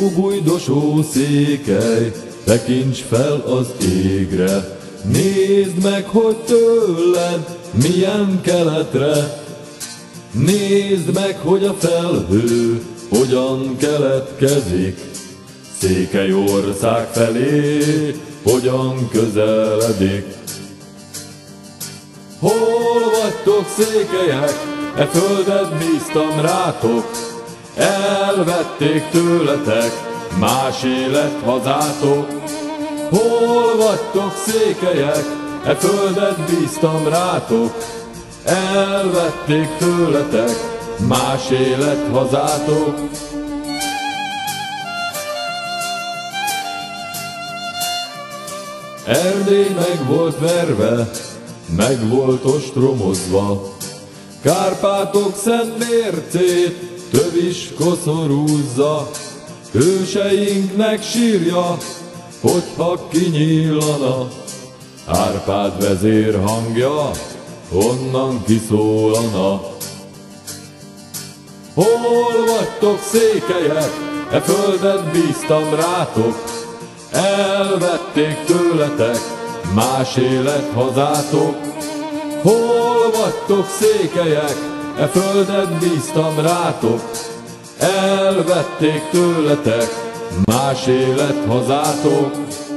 Óbújdosó székely, tekints fel az égre, nézd meg, hogy tőled milyen keletre. Nézd meg, hogy a felhő hogyan keletkezik, Székelyország felé hogyan közeledik. Hol vagytok, székelyek? E földet bíztam rátok, elvették tőletek, másé lett hazátok. Hol vagytok, székelyek? E földet bíztam rátok, elvették tőletek, másé lett hazátok. Erdély meg volt verve, meg volt ostromozva, Kárpátok szent mércét tövis koszorúzza. Hőseinknek sírja, hogyha kinyílana, Árpád vezér hangja onnan kiszólana. Hol vagytok, székelyek? E földet bíztam rátok, elvették tőletek, másé lett hazátok. Hol vagytok, székelyek? E földet bíztam rátok, elvették tőletek, másé lett hazátok.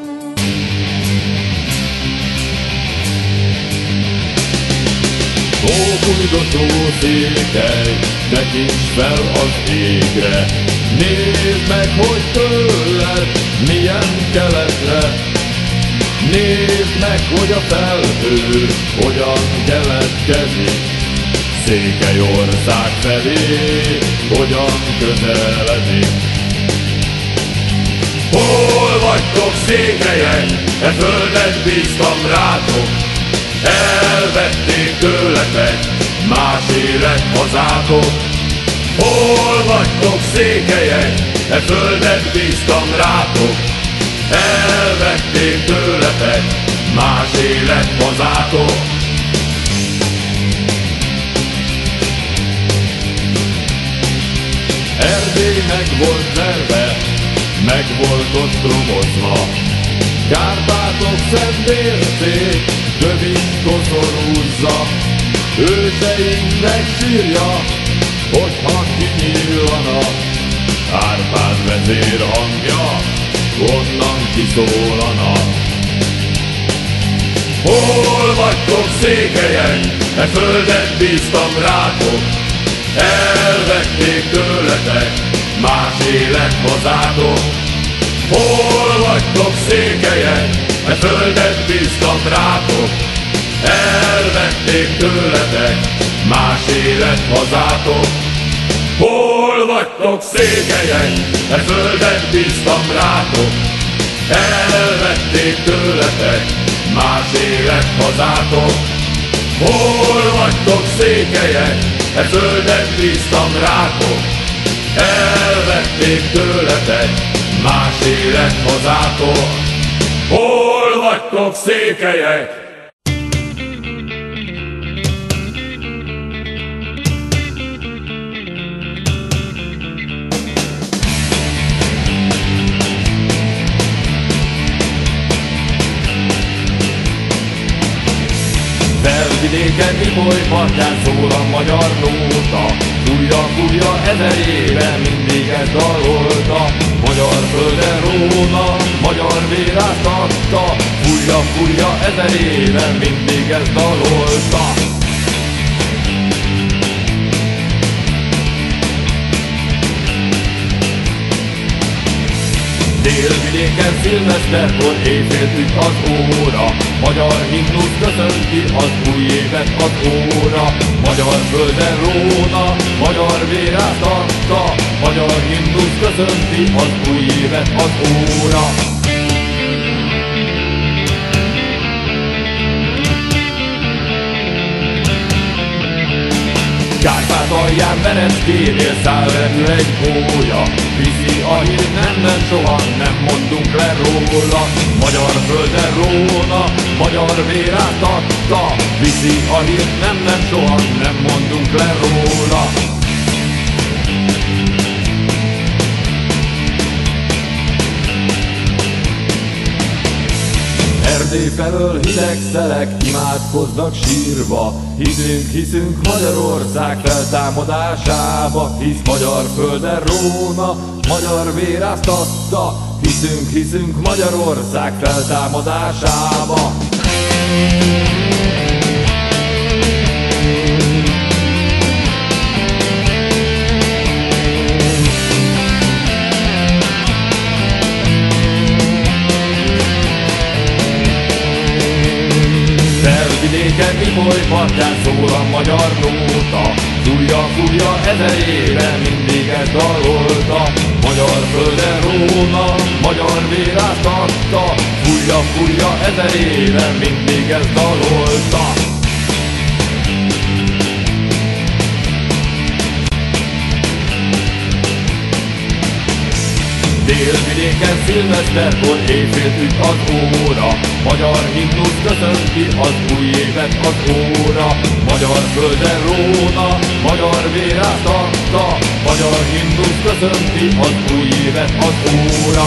Óbújdosó székely, tekints fel az égre, nézd meg, hogy tőled milyen keletre. Nézd meg, hogy a felhő hogyan keletkezik, Székelyország felé hogyan közeledik. Hol vagytok, székelyek? E földet bíztam rátok, elvették tőletek, másé lett hazátok. Hol vagytok, székelyek? E földet bíztam rátok, elvették tőletek, másé lett hazátok. Erdély meg volt verve, meg volt ostromozva, Kárpátok szent mércét tövis koszorúzza. Őseinknek sírja, hogyha kinyílana, Árpád vezér hangja onnan kiszólana. Hol vagytok, székelyek? E földet bíztam rátok, elvették tőletek, másé lett hazátok. Hol vagytok, székelyek? E földet bíztam rátok, elvették tőletek, másé lett hazátok. Hol vagytok, székelyek? E földet bíztam rátok, elvették tőletek, másé lett hazátok. Hol vagytok, székelyek? E földet bíztam rátok, elvették tőletek, másé lett hazátok. Hol vagytok, székelyek? Felvidéken Ipoly partján szól a magyar nóta, fújja ezer éve mindig ez dalolta. Magyar földön róna, magyar vér átadta, fújja ezer éve mindig ez dalolta. Délvidéken szilveszterkor éjfél üt az óra, magyar himnusz köszönti az új évet az óra. Magyar földön róna, magyar vér átadta, magyar himnusz köszönti az új évet az óra. Kárpátalján Vereckénél szállvetül egy gólya, viszi a hírt, nem soha nem mondunk le róla. Magyar földön róna, magyar vér átadta, viszi a hírt, nem soha nem mondunk le róla. felől hideg szelek imádkoznak sírva. Hiszünk Magyarország feltámadásába, hisz magyar földön róna, magyar vér áztatta. Hiszünk Magyarország feltámadásába. Felvidéken Ipoly partján szól a magyar nóta. Fújja ezer éve, mindig ezt dalolta. Magyar földön róna, magyar vér áztatta. Fújja ezer éve, mindig ezt dalolta. Délvidéken szilveszterkor éjfél üt az óra. Magyar himnusz köszönti az új évet az óra. Magyar földön róna, magyar vér áztatta. Magyar himnusz köszönti az új évet az óra.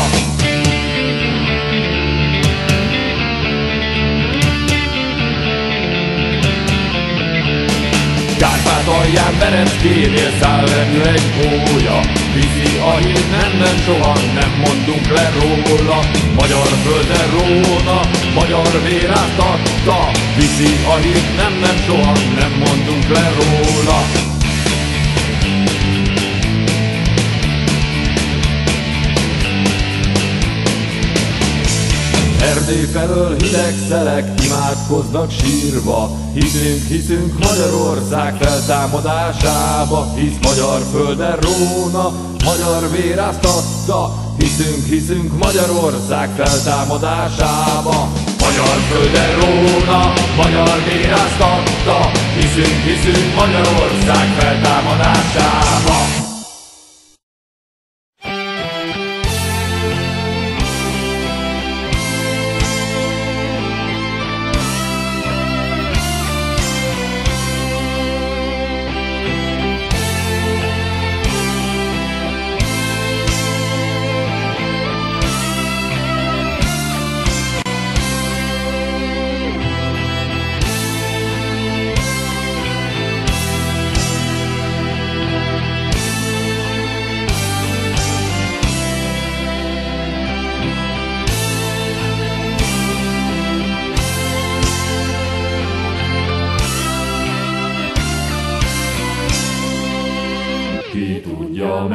Kárpátalján Bereckénél száll repül egy gólya. Viszi a hír, nem, soha nem mondunk le róla. Magyar földön róna, magyar vér áztatta. Viszi a hír, nem, soha nem mondunk le róla. Erdély felől hideg szelek imádkoznak sírva. Hiszünk Magyarország feltámadásába, hisz magyar földön róna, magyar vér áztatta. Hiszünk Magyarország feltámadásába. Magyar földön róna, magyar vér áztatta. Hiszünk Magyarország feltámadásába. Ki tudja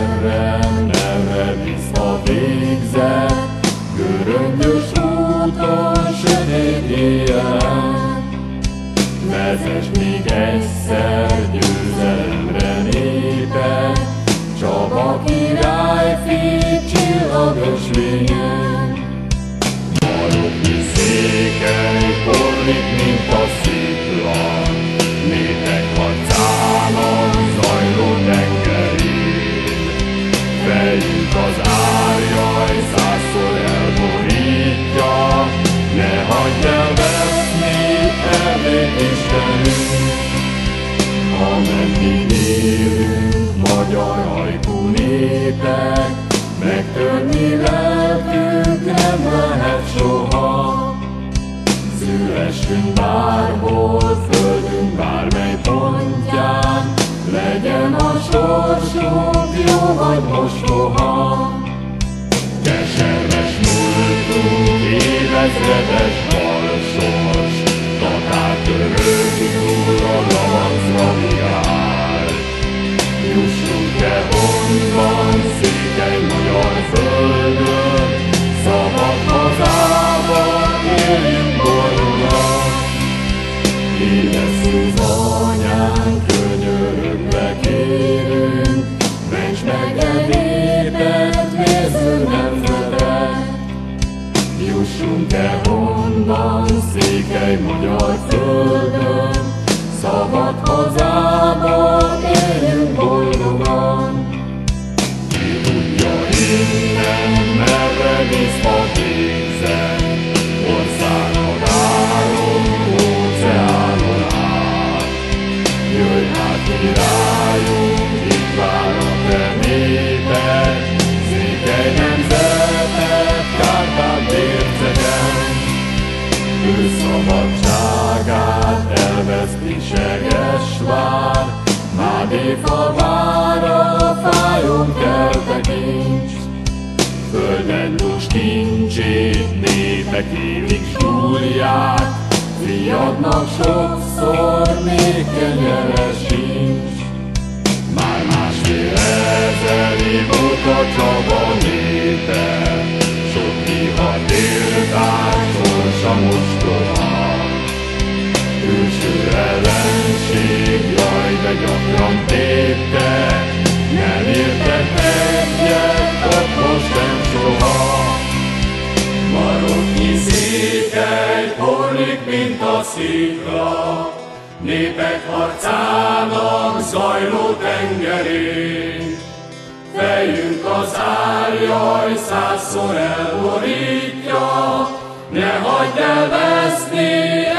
merre visz a végzet, göröngyös úton, sötét éjjel. Vezess még egyszer győzelemre népet, Csaba királyfi csillagos lényen. Maroknyi székely porlik, mint a szikla, népek harcának zajló tengerén. Fejünk az árjaj százszor elborítja, ne hagyd el veszni Erdélyt, Istenünk. Ameddig élünk, magyar ajkú népek, megtörni lelkünk nem lehet soha. Szülessünk bárhol, földünk bármely pontján, legyen a sorsunk jó vagy mostoha. Keserves múltunk, évezredes balsors, tatár török túl a lavacra viár. Jussunk-e honnan, székely magyar földön, szabad hazában éljünk boldogan. Éresszük anyánk, könyörögve kérünk, ments meg e népet, vérző nemzetet. Jussunk-e honnan, székely magyar földön, szabad hazában éljünk boldogan. Ki tudja innen, merre visz a végzet, országon állunk, óceánon át. Jöjj hát, királyunk, itt vár a te néped, székely nemzetet, Kárpát-bércegen. vár, Mádéfa vára fájon kelte kincs. Földön dús kincsét népek évig súrják, fiadnak sokszor még kenyere sincs. Már másfél ezer év óta Csaba népe, sok kihatéltás sorsa mostoha. Külső ellenség, jaj, de gyakran tépte, nem értek egyet, ott most nem soha. Maroknyi Székely porlik, mint a szikla, népek harcának zajló tengerén. Fejünk az árjaj százszor elborítja, ne hagyd el veszni